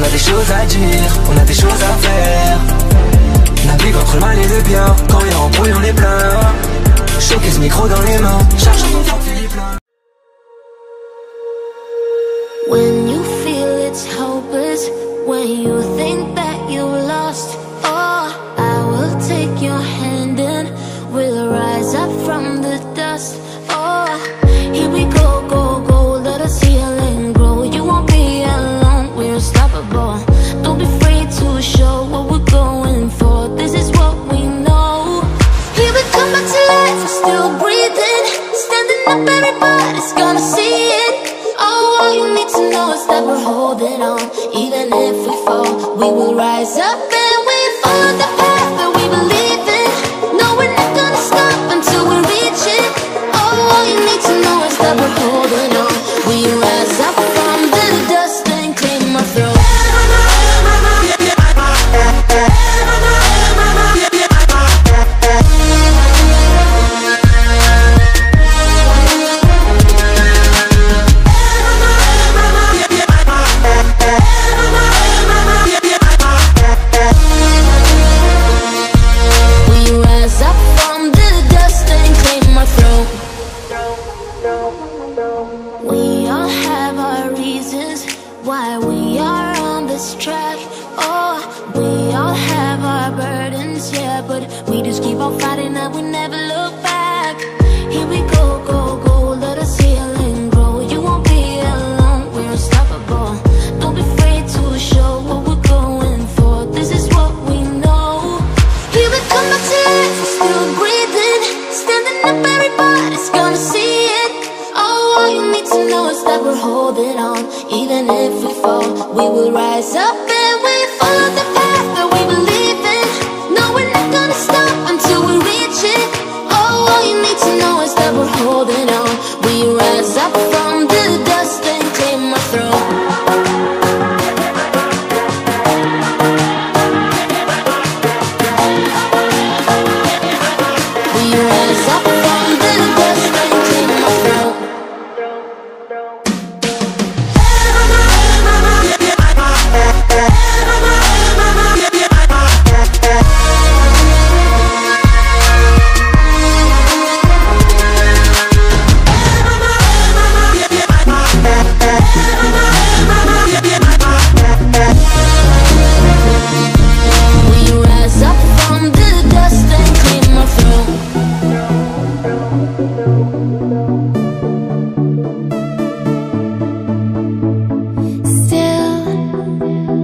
a des choses à dire, on a des choses à faire. Navigue entre le mal et le bien, quand il y a embrouille on est plein. Choquer ce micro dans les mains, charge ton temps Philippe plein. When you feel it's hopeless, when you think that you lost, oh, I will take your hand and we'll rise up from the dust. Oh, here we go, go, go, let us heal and grow. You won't be alone, we're unstoppable. Don't be afraid to show what we're going for. This is what we know. Here we come back to life, we're still breathing. Standing up, everybody's gonna see it. Oh, all you need to know is that we're holding on. Even if we fall, we will rise up and we follow the path that we believe in. No, we're not gonna stop until we reach it. Oh, all you need to know is that we're holding on. We rise up from the dust and claim our throne. Why we are on this track. Oh, we all have our burdens, yeah, but we just keep on fighting and we never look back. Here we go, go, go, let us heal and grow. You won't be alone, we're unstoppable. Don't be afraid to show what we're going for. This is what we know. Here we come back to life, we're still breathing. Standing up, everybody's gonna see it. Oh, all you need to know is that we're holding on. Even if we fall, we will rise up and we follow the path that we believe in. No, we're not gonna stop until we reach it. Oh, all you need to know is that we're holding on. We rise up from the dust and claim our throne. We rise up from the dust and claim our throne.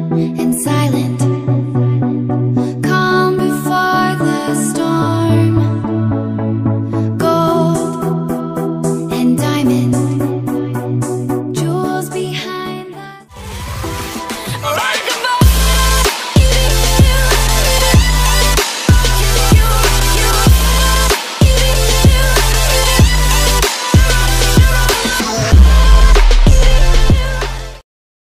Calm before the storm.